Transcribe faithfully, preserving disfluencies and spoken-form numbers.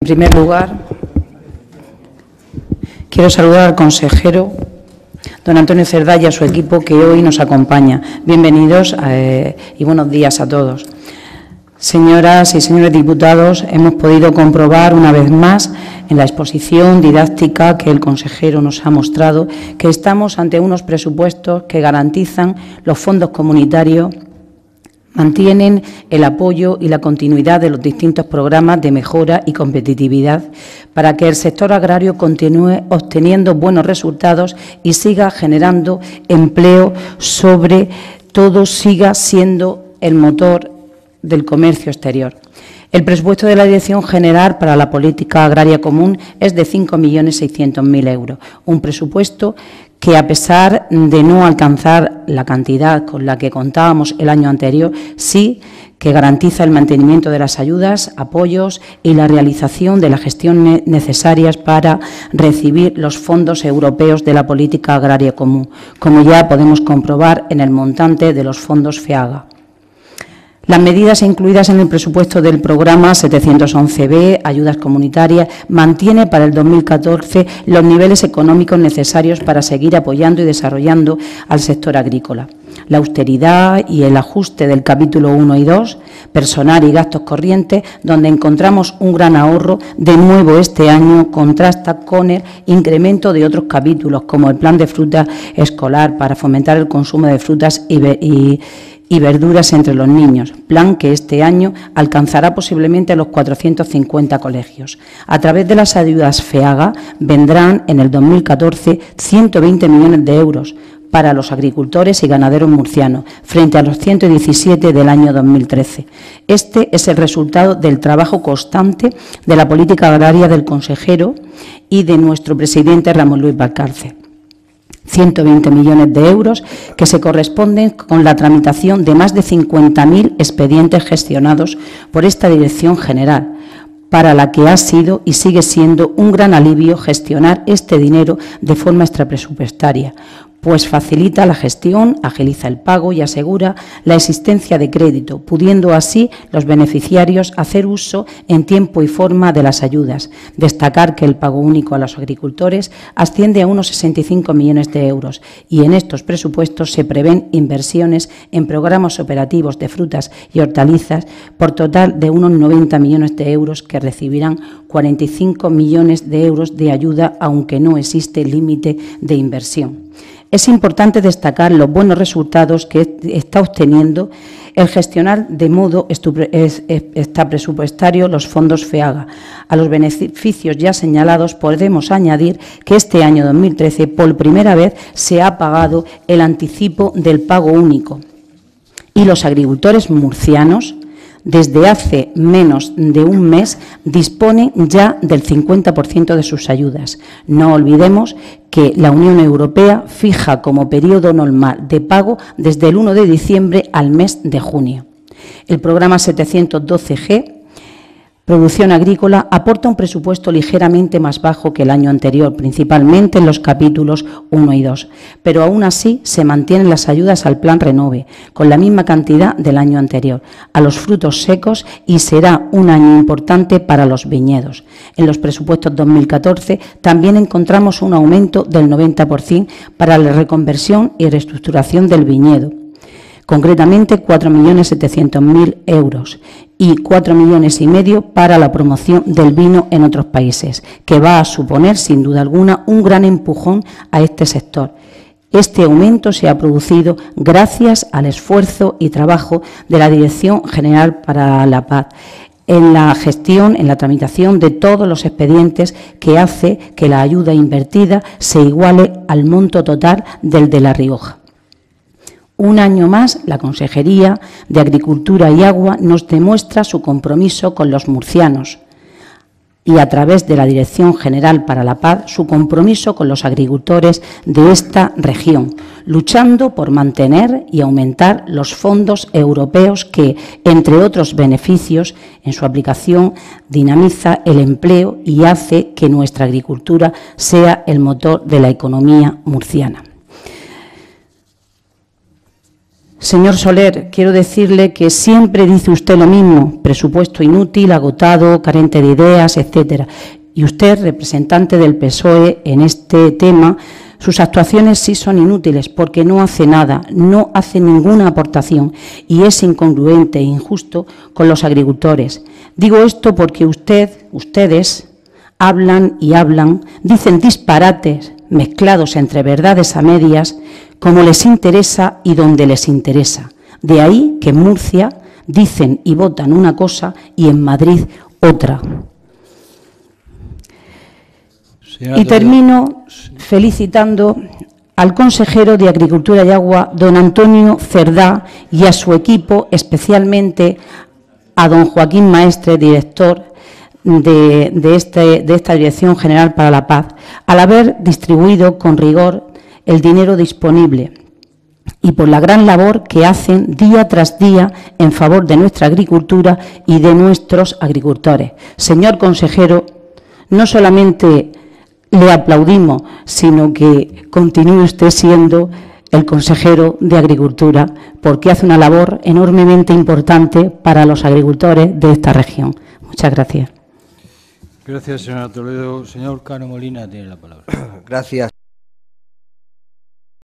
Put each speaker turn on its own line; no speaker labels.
En primer lugar, quiero saludar al consejero, don Antonio Cerdá, y a su equipo que hoy nos acompaña. Bienvenidos eh, y buenos días a todos. Señoras y señores diputados, hemos podido comprobar una vez más en la exposición didáctica que el consejero nos ha mostrado que estamos ante unos presupuestos que garantizan los fondos comunitarios, mantienen el apoyo y la continuidad de los distintos programas de mejora y competitividad para que el sector agrario continúe obteniendo buenos resultados y siga generando empleo, sobre todo siga siendo el motor del comercio exterior. El presupuesto de la Dirección General para la Política Agraria Común es de cinco millones seiscientos mil euros, un presupuesto que, a pesar de no alcanzar la cantidad con la que contábamos el año anterior, sí que garantiza el mantenimiento de las ayudas, apoyos y la realización de la gestión necesarias para recibir los fondos europeos de la Política Agraria Común, como ya podemos comprobar en el montante de los fondos FEAGA. Las medidas incluidas en el presupuesto del programa setecientos once B, Ayudas Comunitarias, mantiene para el dos mil catorce los niveles económicos necesarios para seguir apoyando y desarrollando al sector agrícola. La austeridad y el ajuste del capítulo uno y dos, personal y gastos corrientes, donde encontramos un gran ahorro, de nuevo este año contrasta con el incremento de otros capítulos, como el plan de fruta escolar para fomentar el consumo de frutas y, y y verduras entre los niños, plan que este año alcanzará posiblemente los cuatrocientos cincuenta colegios. A través de las ayudas FEAGA vendrán en el dos mil catorce ciento veinte millones de euros para los agricultores y ganaderos murcianos, frente a los ciento diecisiete del año dos mil trece. Este es el resultado del trabajo constante de la política agraria del consejero y de nuestro presidente Ramón Luis Valcárcel. ciento veinte millones de euros que se corresponden con la tramitación de más de cincuenta mil expedientes gestionados por esta Dirección General, para la que ha sido y sigue siendo un gran alivio gestionar este dinero de forma extrapresupuestaria, pues facilita la gestión, agiliza el pago y asegura la existencia de crédito, pudiendo así los beneficiarios hacer uso en tiempo y forma de las ayudas. Destacar que el pago único a los agricultores asciende a unos sesenta y cinco millones de euros y en estos presupuestos se prevén inversiones en programas operativos de frutas y hortalizas por total de unos noventa millones de euros, que recibirán cuarenta y cinco millones de euros de ayuda, aunque no existe límite de inversión. Es importante destacar los buenos resultados que está obteniendo el gestionar de modo extrapresupuestario los fondos FEAGA. A los beneficios ya señalados podemos añadir que este año dos mil trece por primera vez se ha pagado el anticipo del pago único y los agricultores murcianos, desde hace menos de un mes, disponen ya del cincuenta por ciento de sus ayudas. No olvidemos que la Unión Europea fija como periodo normal de pago desde el uno de diciembre al mes de junio. El programa setecientos doce G, Producción Agrícola, aporta un presupuesto ligeramente más bajo que el año anterior, principalmente en los capítulos uno y dos, pero aún así se mantienen las ayudas al Plan Renove, con la misma cantidad del año anterior, a los frutos secos, y será un año importante para los viñedos. En los presupuestos dos mil catorce también encontramos un aumento del noventa por ciento para la reconversión y reestructuración del viñedo, concretamente cuatro millones setecientos mil euros y cuatro millones y medio para la promoción del vino en otros países, que va a suponer sin duda alguna un gran empujón a este sector. Este aumento se ha producido gracias al esfuerzo y trabajo de la Dirección General para la Paz en la gestión, en la tramitación de todos los expedientes, que hace que la ayuda invertida se iguale al monto total del de La Rioja. Un año más, la Consejería de Agricultura y Agua nos demuestra su compromiso con los murcianos y, a través de la Dirección General para la Paz, su compromiso con los agricultores de esta región, luchando por mantener y aumentar los fondos europeos que, entre otros beneficios, en su aplicación dinamiza el empleo y hace que nuestra agricultura sea el motor de la economía murciana. Señor Soler, quiero decirle que siempre dice usted lo mismo, presupuesto inútil, agotado, carente de ideas, etcétera. Y usted, representante del P S O E en este tema, sus actuaciones sí son inútiles porque no hace nada, no hace ninguna aportación y es incongruente e injusto con los agricultores. Digo esto porque usted, ustedes, hablan y hablan, dicen disparates mezclados entre verdades a medias, como les interesa y donde les interesa. De ahí que en Murcia dicen y votan una cosa y en Madrid otra. Y termino felicitando al consejero de Agricultura y Agua, don Antonio Cerdá, y a su equipo, especialmente a don Joaquín Maestre, director de, de, este, de esta Dirección General para la Paz, al haber distribuido con rigor el dinero disponible y por la gran labor que hacen día tras día en favor de nuestra agricultura y de nuestros agricultores. Señor consejero, no solamente le aplaudimos, sino que continúe usted siendo el consejero de Agricultura, porque hace una labor enormemente importante para los agricultores de esta región. Muchas gracias.
Gracias, señora Toledo. Señor Cano Molina tiene la palabra.
Gracias.